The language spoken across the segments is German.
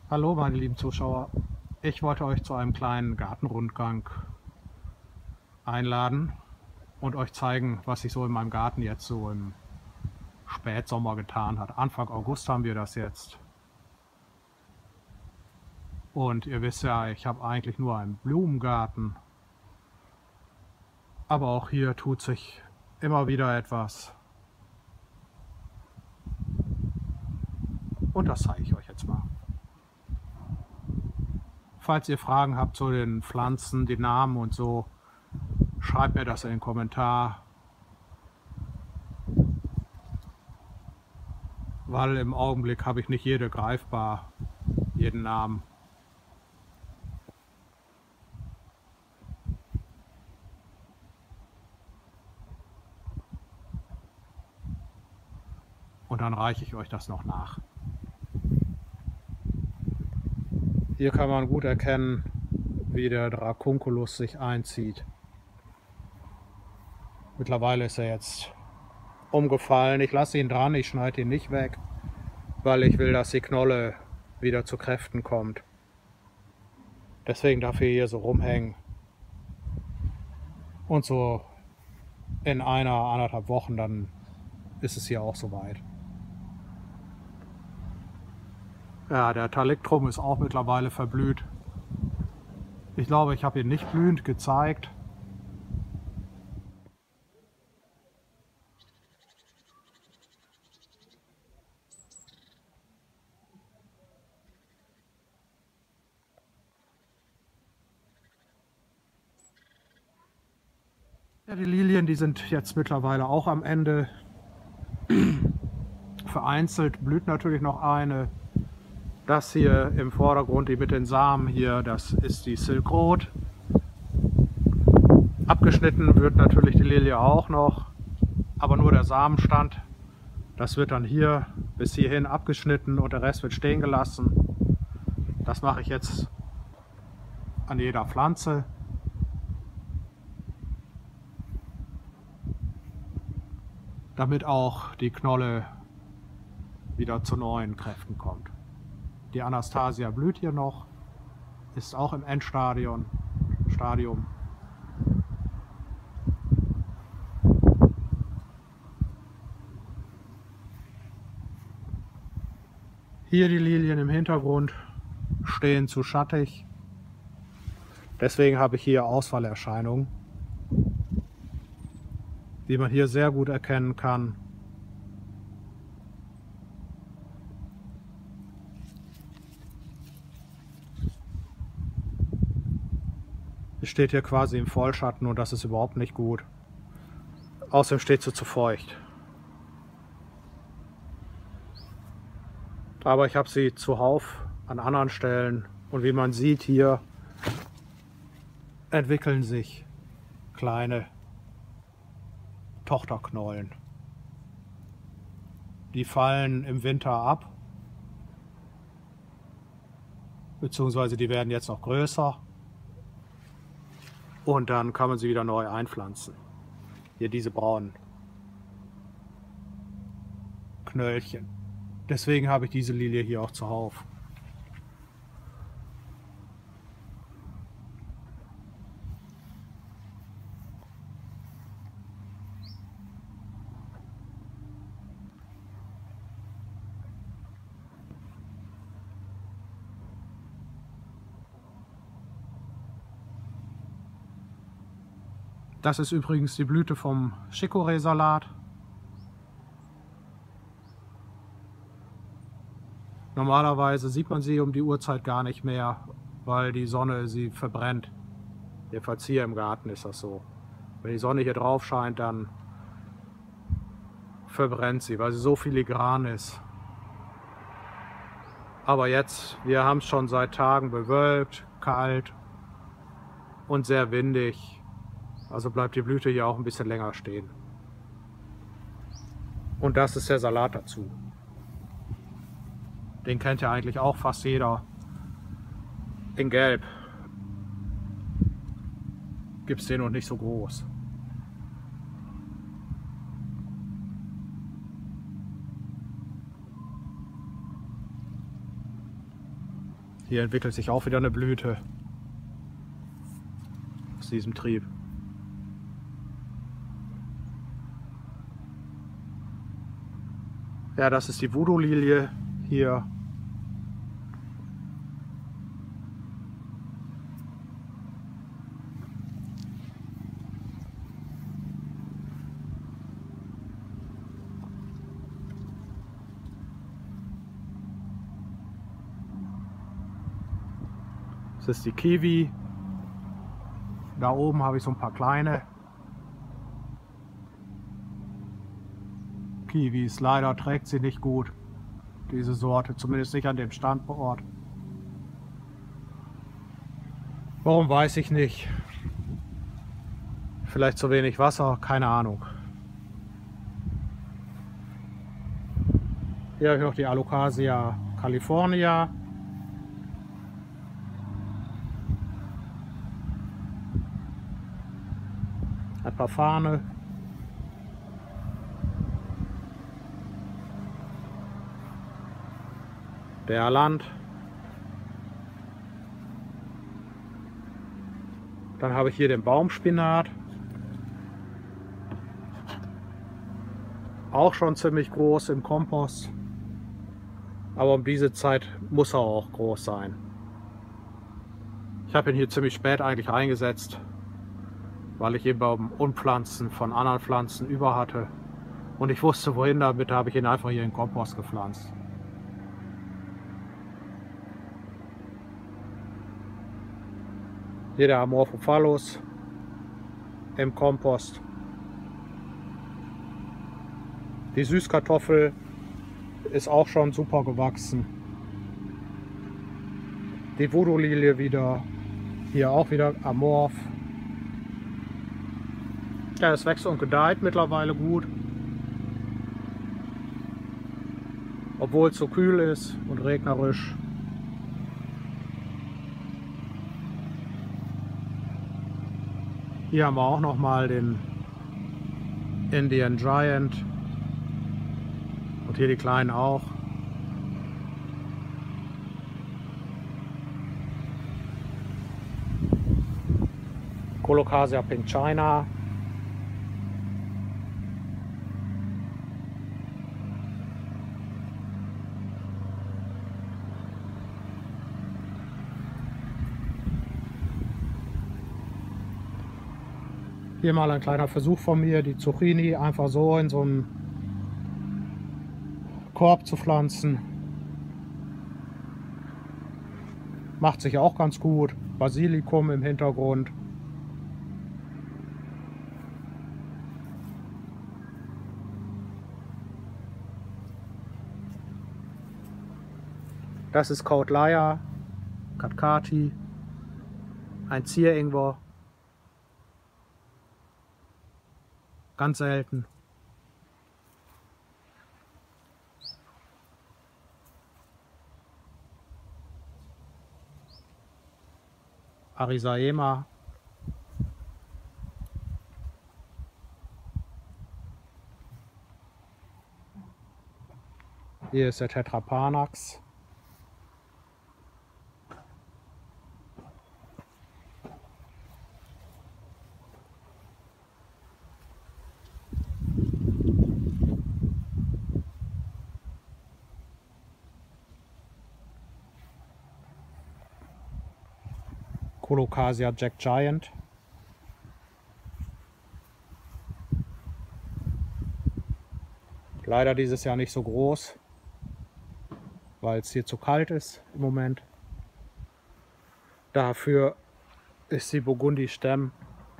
Hallo meine lieben Zuschauer, ich wollte euch zu einem kleinen Gartenrundgang einladen und euch zeigen, was sich so in meinem Garten jetzt so im Spätsommer getan hat. Anfang August haben wir das jetzt. Und ihr wisst ja, ich habe eigentlich nur einen Blumengarten. Aber auch hier tut sich immer wieder etwas. Und das zeige ich euch jetzt mal. Falls ihr Fragen habt zu den Pflanzen, die Namen und so, schreibt mir das in den Kommentar. Weil im Augenblick habe ich nicht jede greifbar, jeden Namen. Und dann reiche ich euch das noch nach. Hier kann man gut erkennen, wie der Dracunculus sich einzieht. Mittlerweile ist er jetzt umgefallen. Ich lasse ihn dran, ich schneide ihn nicht weg, weil ich will, dass die Knolle wieder zu Kräften kommt. Deswegen darf er hier so rumhängen. Und so in anderthalb Wochen, dann ist es hier auch soweit. Ja, der Thalictrum ist auch mittlerweile verblüht. Ich glaube, ich habe ihn nicht blühend gezeigt. Ja, die Lilien, die sind jetzt mittlerweile auch am Ende. Vereinzelt blüht natürlich noch eine. Das hier im Vordergrund, die mit den Samen hier, das ist die Silk Road. Abgeschnitten wird natürlich die Lilie auch noch, aber nur der Samenstand. Das wird dann hier bis hierhin abgeschnitten und der Rest wird stehen gelassen. Das mache ich jetzt an jeder Pflanze. Damit auch die Knolle wieder zu neuen Kräften kommt. Die Anastasia blüht hier noch, ist auch im Endstadium. Hier die Lilien im Hintergrund stehen zu schattig. Deswegen habe ich hier Ausfallerscheinungen, die man hier sehr gut erkennen kann. Es steht hier quasi im Vollschatten und das ist überhaupt nicht gut. Außerdem steht sie zu feucht. Aber ich habe sie zuhauf an anderen Stellen und wie man sieht, hier entwickeln sich kleine Tochterknollen. Die fallen im Winter ab, beziehungsweise die werden jetzt noch größer und dann kann man sie wieder neu einpflanzen. Hier diese braunen Knöllchen. Deswegen habe ich diese Lilie hier auch zuhauf. Das ist übrigens die Blüte vom Chicorée-Salat. Normalerweise sieht man sie um die Uhrzeit gar nicht mehr, weil die Sonne sie verbrennt. Jedenfalls hier im Garten ist das so. Wenn die Sonne hier drauf scheint, dann verbrennt sie, weil sie so filigran ist. Aber jetzt, wir haben es schon seit Tagen bewölkt, kalt und sehr windig. Also bleibt die Blüte hier auch ein bisschen länger stehen. Und das ist der Salat dazu. Den kennt ja eigentlich auch fast jeder. In Gelb gibt es den noch nicht so groß. Hier entwickelt sich auch wieder eine Blüte aus diesem Trieb. Ja, das ist die Voodoo-Lilie hier. Das ist die Kiwi. Da oben habe ich so ein paar kleine Kiwis. Leider trägt sie nicht gut, diese Sorte, zumindest nicht an dem Standort. Warum, weiß ich nicht. Vielleicht zu wenig Wasser, keine Ahnung. Hier habe ich noch die Alocasia california. Ein paar Fahne. Der Land. Dann habe ich hier den Baumspinat. Auch schon ziemlich groß im Kompost. Aber um diese Zeit muss er auch groß sein. Ich habe ihn hier ziemlich spät eigentlich eingesetzt, weil ich ihn beim Umpflanzen von anderen Pflanzen über hatte. Und ich wusste wohin damit, habe ich ihn einfach hier in den Kompost gepflanzt. Hier der Amorphophallus im Kompost. Die Süßkartoffel ist auch schon super gewachsen. Die Voodoo-Lilie wieder. Hier auch wieder Amorph. Ja, es wächst und gedeiht mittlerweile gut. Obwohl es so kühl ist und regnerisch. Hier haben wir auch noch mal den Indian Giant. Und hier die kleinen auch. Colocasia Pink China. Hier mal ein kleiner Versuch von mir, die Zucchini einfach so in so einen Korb zu pflanzen. Macht sich auch ganz gut. Basilikum im Hintergrund. Das ist Cautleia Catkati, ein Zieringwer. Ganz selten. Arisaema. Hier ist der Tetrapanax. Colocasia Jack Giant. Leider dieses Jahr nicht so groß, weil es hier zu kalt ist im Moment. Dafür ist die Burgundi Stemm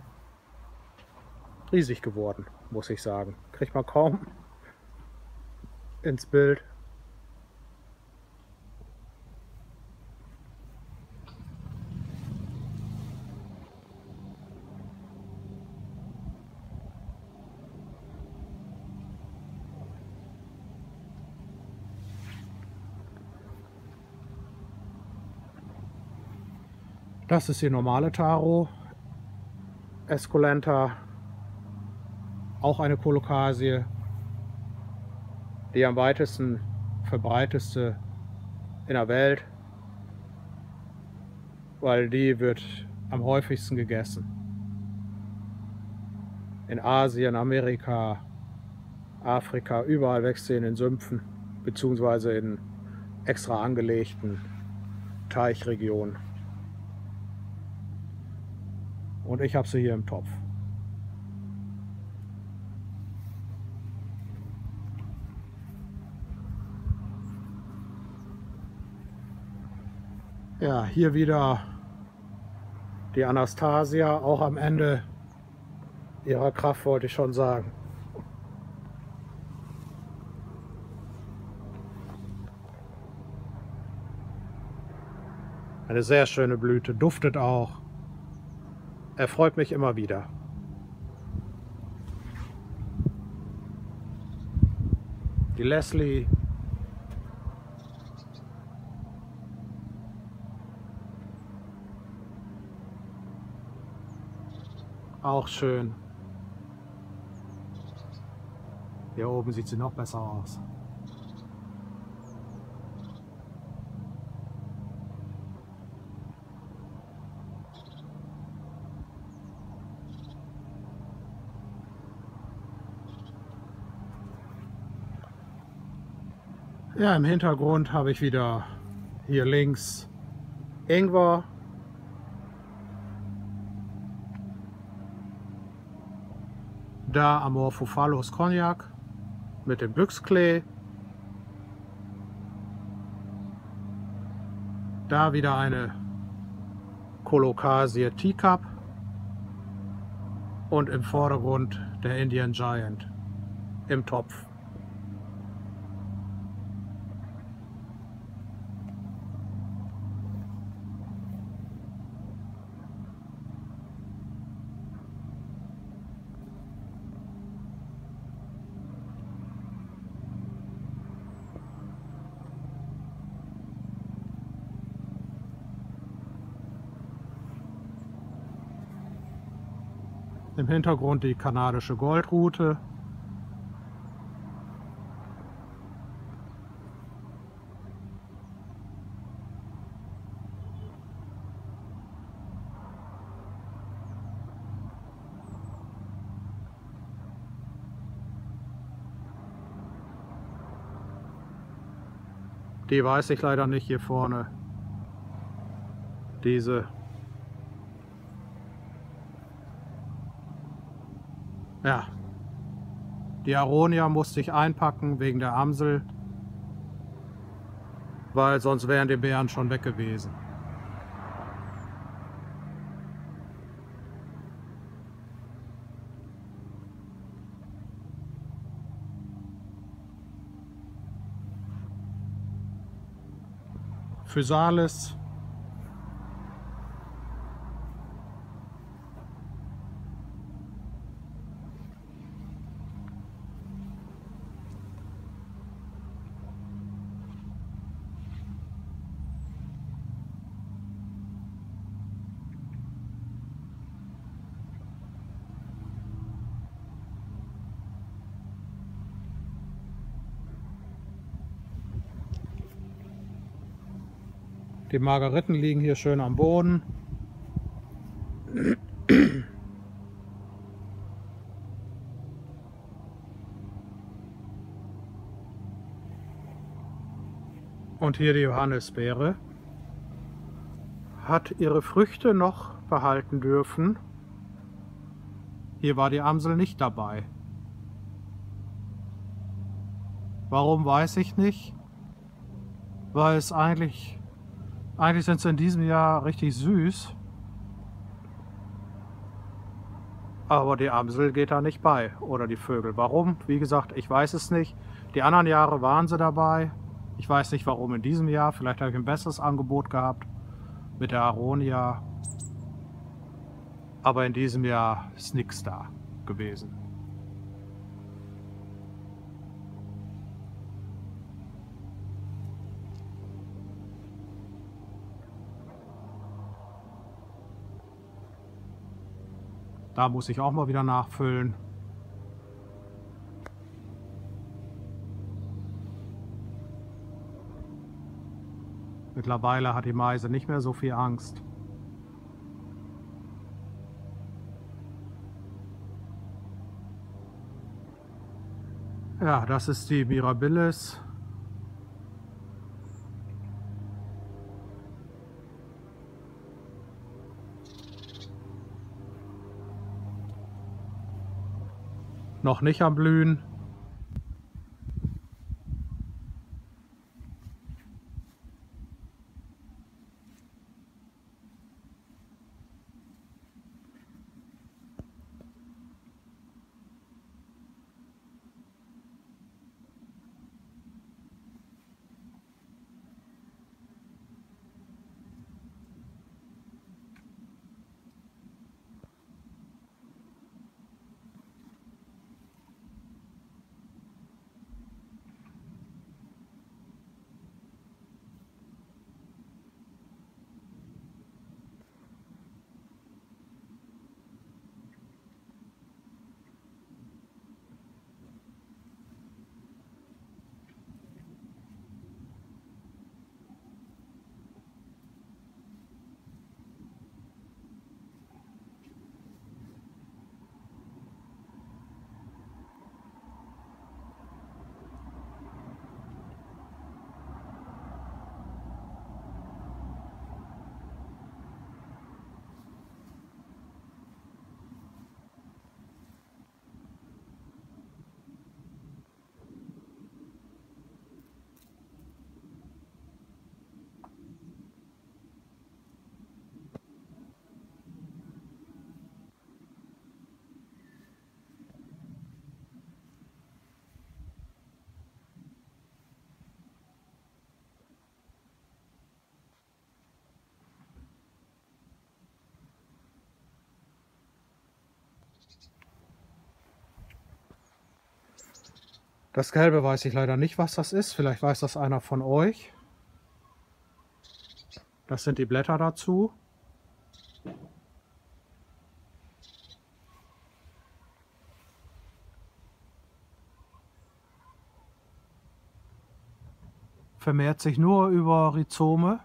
riesig geworden, muss ich sagen. Kriegt man kaum ins Bild. Das ist die normale Taro, Esculenta, auch eine Colocasie, die am weitesten verbreiteste in der Welt. weil die wird am häufigsten gegessen. In Asien, Amerika, Afrika, überall wächst sie in den Sümpfen, beziehungsweise in extra angelegten Teichregionen. Und ich habe sie hier im Topf. Ja, hier wieder die Anastasia, auch am Ende ihrer Kraft, wollte ich schon sagen. Eine sehr schöne Blüte, duftet auch. Erfreut mich immer wieder. Die Leslie. Auch schön. Hier oben sieht sie noch besser aus. Ja, im Hintergrund habe ich wieder hier links Ingwer. Da Amorphophallus Cognac mit dem Büchsklee. Da wieder eine Colocasia Teacup. Und im Vordergrund der Indian Giant im Topf. Im Hintergrund die kanadische Goldrute. Die weiß ich leider nicht hier vorne. Diese. Ja. Die Aronia musste ich einpacken wegen der Amsel, weil sonst wären die Beeren schon weg gewesen. Physalis. Die Margeriten liegen hier schön am Boden. Und hier die Johannisbeere. Hat ihre Früchte noch behalten dürfen. Hier war die Amsel nicht dabei. Warum, weiß ich nicht. Weil es eigentlich sind sie in diesem Jahr richtig süß. Aber die Amsel geht da nicht bei. Oder die Vögel. Warum? Wie gesagt, ich weiß es nicht. Die anderen Jahre waren sie dabei. Ich weiß nicht warum in diesem Jahr. Vielleicht habe ich ein besseres Angebot gehabt mit der Aronia. Aber in diesem Jahr ist nichts da gewesen. Da muss ich auch mal wieder nachfüllen. Mittlerweile hat die Meise nicht mehr so viel Angst. Ja, das ist die Mirabilis. Noch nicht am Blühen. Das Gelbe weiß ich leider nicht, was das ist. Vielleicht weiß das einer von euch. Das sind die Blätter dazu. Vermehrt sich nur über Rhizome.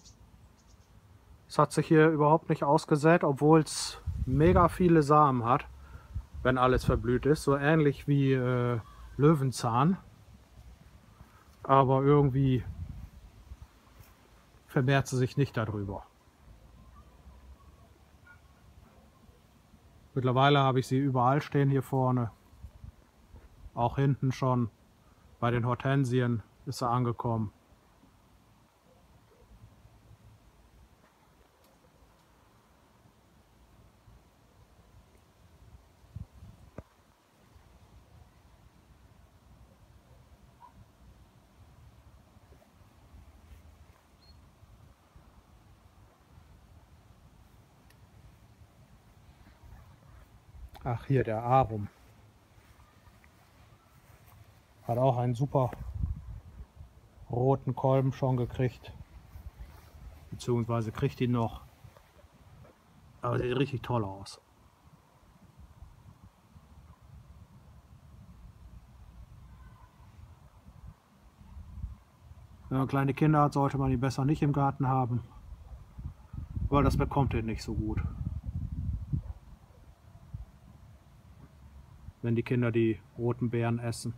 Es hat sich hier überhaupt nicht ausgesät, obwohl es mega viele Samen hat, wenn alles verblüht ist. So ähnlich wie Löwenzahn. Aber irgendwie vermehrt sie sich nicht darüber. Mittlerweile habe ich sie überall stehen hier vorne. Auch hinten schon. Bei den Hortensien ist sie angekommen. Ach, hier der Arum. Hat auch einen super roten Kolben schon gekriegt. Beziehungsweise kriegt ihn noch. Aber sieht richtig toll aus. Wenn man kleine Kinder hat, sollte man ihn besser nicht im Garten haben. Weil das bekommt ihn nicht so gut. Wenn die Kinder die roten Beeren essen.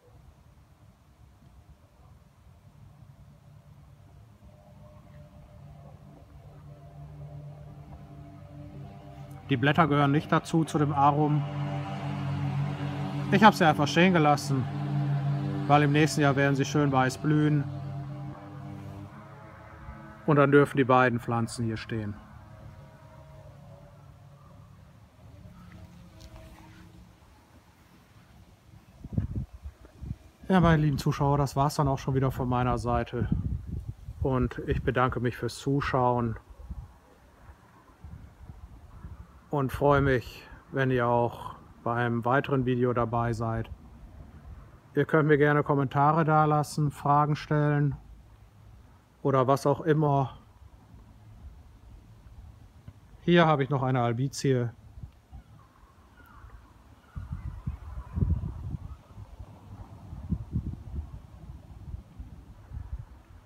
Die Blätter gehören nicht dazu, zu dem Arum. Ich habe sie einfach stehen gelassen, weil im nächsten Jahr werden sie schön weiß blühen. Und dann dürfen die beiden Pflanzen hier stehen. Ja, meine lieben Zuschauer, das war es dann auch schon wieder von meiner Seite. Und ich bedanke mich fürs Zuschauen. Und freue mich, wenn ihr auch bei einem weiteren Video dabei seid. Ihr könnt mir gerne Kommentare dalassen, Fragen stellen oder was auch immer. Hier habe ich noch eine Albizie.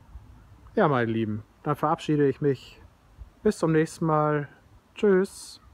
Ja, meine Lieben, dann verabschiede ich mich. Bis zum nächsten Mal. Tschüss.